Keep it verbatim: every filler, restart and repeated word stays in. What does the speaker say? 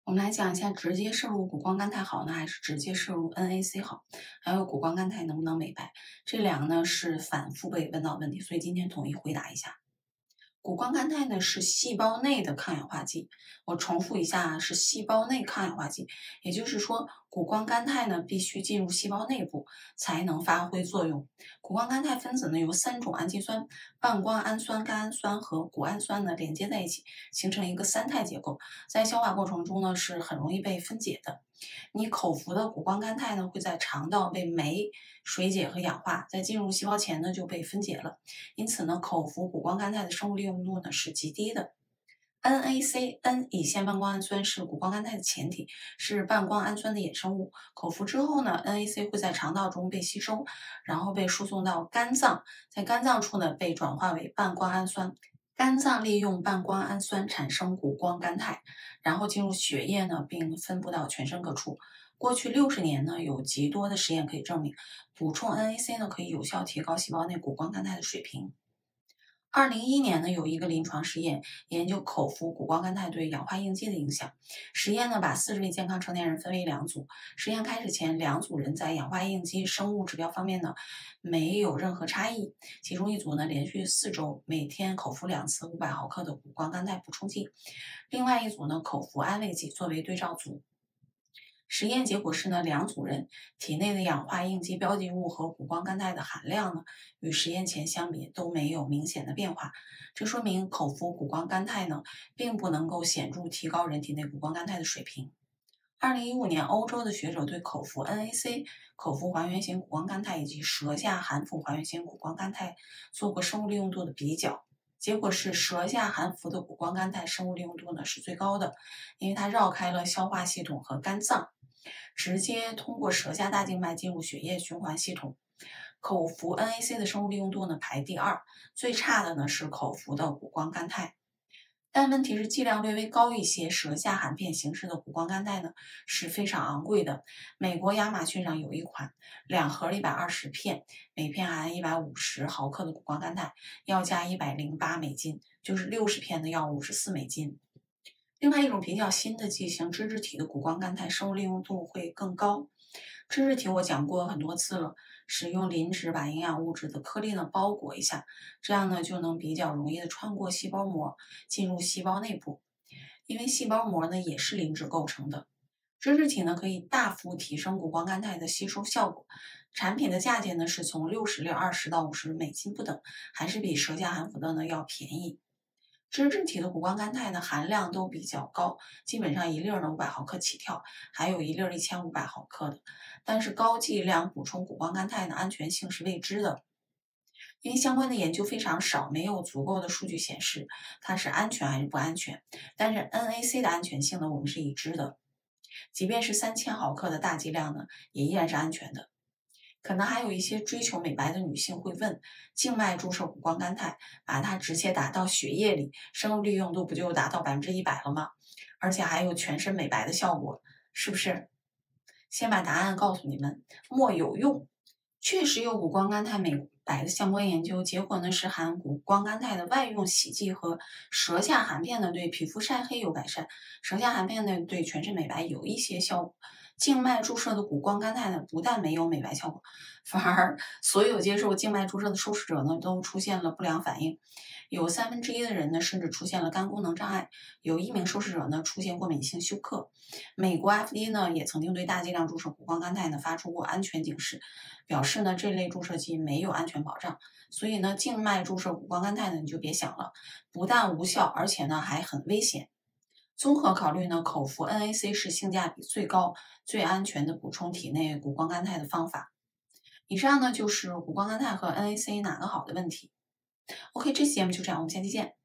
我们来讲一下，直接摄入谷胱甘肽好呢，还是直接摄入 N A C 好？还有谷胱甘肽能不能美白？这两个呢是反复被问到的问题，所以今天统一回答一下。谷胱甘肽呢是细胞内的抗氧化剂，我重复一下，是细胞内抗氧化剂。也就是说，谷胱甘肽呢必须进入细胞内部才能发挥作用。谷胱甘肽分子呢由三种氨基酸半胱氨酸、甘氨酸和谷氨酸呢连接在一起，形成一个三肽结构，在消化过程中呢是很容易被分解的。你口服的谷胱甘肽呢会在肠道被酶水解和氧化，在进入细胞前呢就被分解了。因此呢，口服谷胱甘肽的生物利用度呢是极低的。N A C N 乙酰半胱氨酸是谷胱甘肽的前体，是半胱氨酸的衍生物。口服之后呢 ，N A C 会在肠道中被吸收，然后被输送到肝脏，在肝脏处呢被转化为半胱氨酸。肝脏利用半胱氨酸产生谷胱甘肽，然后进入血液呢，并分布到全身各处。过去六十年呢，有极多的实验可以证明，补充 N A C 呢可以有效提高细胞内谷胱甘肽的水平。二零一一年呢，有一个临床实验研究口服谷胱甘肽对氧化应激的影响。实验呢，把四十位健康成年人分为两组。实验开始前，两组人在氧化应激生物指标方面呢没有任何差异。其中一组呢，连续四周每天口服两次五百毫克的谷胱甘肽补充剂，另外一组呢口服安慰剂作为对照组。实验结果是呢，两组人体内的氧化应激标记物和谷胱甘肽的含量呢，与实验前相比都没有明显的变化。这说明口服谷胱甘肽呢，并不能够显著提高人体内谷胱甘肽的水平。二零一五年，欧洲的学者对口服 N A C、口服还原型谷胱甘肽以及舌下含服还原型谷胱甘肽做过生物利用度的比较。结果是舌下含服的谷胱甘肽生物利用度呢是最高的，因为它绕开了消化系统和肝脏，直接通过舌下大静脉进入血液循环系统。口服 N A C 的生物利用度呢排第二，最差的呢是口服的谷胱甘肽。但问题是剂量略微高一些，舌下含片形式的谷胱甘肽呢是非常昂贵的。美国亚马逊上有一款两盒一百二十片，每片含一百五十毫克的谷胱甘肽，要价一百零八美金，就是六十片的要五十四美金。另外一种比较新的剂型脂质体的谷胱甘肽生物利用度会更高。脂质体我讲过很多次了，使用磷脂把营养物质的颗粒呢包裹一下，这样呢就能比较容易的穿过细胞膜进入细胞内部。因为细胞膜呢也是磷脂构成的，脂质体呢可以大幅提升谷胱甘肽的吸收效果。产品的价钱呢是从六十粒二十到五十美金不等，还是比舌下含服的呢要便宜。脂质体的谷胱甘肽呢含量都比较高，基本上一粒呢五百毫克起跳，还有一粒一千五百毫克的。但是高剂量补充谷胱甘肽的安全性是未知的，因为相关的研究非常少，没有足够的数据显示它是安全还是不安全。但是 N A C 的安全性呢，我们是已知的，即便是三千毫克的大剂量呢，也依然是安全的。可能还有一些追求美白的女性会问，静脉注射谷胱甘肽，把它直接打到血液里，生物利用度不就达到百分之一百了吗？而且还有全身美白的效果，是不是？先把答案告诉你们，莫有用。确实有谷胱甘肽美白的相关研究，结果呢是含谷胱甘肽的外用洗剂和舌下含片呢对皮肤晒黑有改善，舌下含片呢对全身美白有一些效果。静脉注射的谷胱甘肽呢不但没有美白效果，反而所有接受静脉注射的受试者呢都出现了不良反应，有三分之一的人呢甚至出现了肝功能障碍，有一名受试者呢出现过敏性休克。美国 F D A 呢也曾经对大剂量注射谷胱甘肽呢发出过安全警示，表示呢这类注射剂没有安全保障，所以呢静脉注射谷胱甘肽呢你就别想了，不但无效，而且呢还很危险。综合考虑呢，口服 N A C 是性价比最高、最安全的补充体内谷胱甘肽的方法。以上呢就是谷胱甘肽和 N A C 哪个好的问题。OK， 这期节目就这样，我们下期见。